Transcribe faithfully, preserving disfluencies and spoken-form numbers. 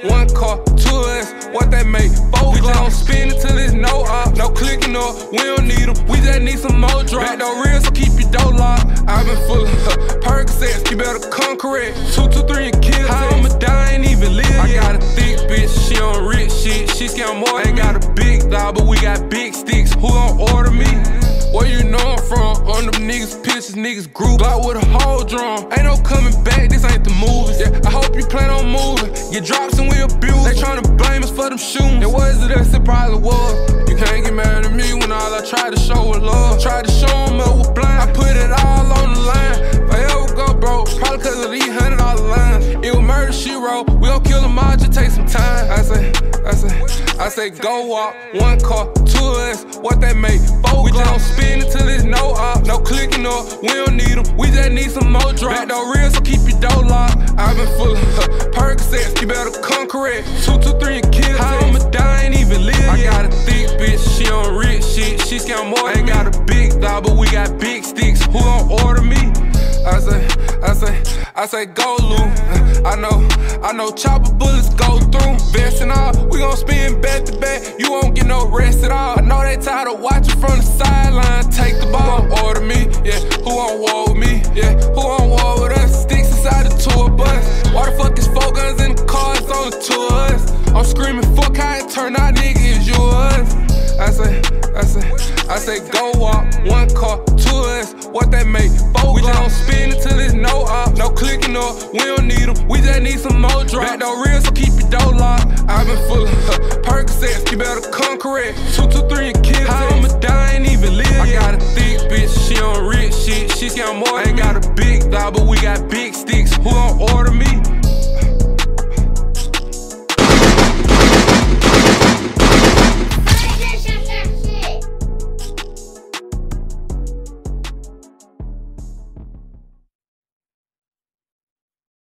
one car, two us, what they make, four we gon' spin it till it's no op, no clicking up, we don't need them, we just need some more drops. Back door real, so keep your door locked. I've been full of uh, Percocets, you better come correct. Two, two, three, and kill. How I'ma die, ain't even live yet. I got a thick bitch, she on rich shit, she scam more. Ain't got a big dog, but we got big sticks. Who gon' order me? Where you know I'm from? On them niggas' pictures, niggas group. Glock with a whole drum. Ain't no coming back, this ain't the movies. Yeah, I hope you plan on moving. Get drops and we abuse. They tryna blame us for them shootings. And was it us? It probably was. You can't get mad at me when all I tried to show was love. Tried to show them up was blind. I put it all on the line. If I ever go broke, probably cause of these hundred dollar lines. It was murder she wrote. We gon' kill them all, just take some time. I say, I say, I say go walk, one car, two us, what they make, four we gon' spin it till it's no op, no clicking up, we don't need them, we just need some more drops. Back door real, so keep your door locked. I've been full of uh, Percocets, you better come correct. Two, two, three, and kill. How I'ma die, ain't even live yet. I got a thick bitch, she on rich shit, she scam more. Ain't got a big dog, but we got big sticks. Who gon' order me? I say, I say, I say go Lou. I know, I know chopper bullets go through. Vest and all, we gon' spin back to back. You won't get no rest at all. I know they tired of watching from the sideline. Take the ball, who gon' order me? Yeah, who on war with me? Yeah, who on war with us? Sticks inside the tour bus. Why the fuck is four guns in the car? It's only two of us. I'm screaming, fuck how it turn out, nigga, it's you or us. I say, I say, I say go walk, one car, two us, what they make, four we gon' spin it till it's no op, no clicking up, we don't need them, we just need some more drops. Back door real, so keep your door locked. I've been full of uh, Percocets, you better come correct. Two, two, three, and kill. How I'ma die, ain't even live yet. I got a thick bitch, she on rich shit, she scam more. Ain't got a big dog, but we got big sticks. Who gon' order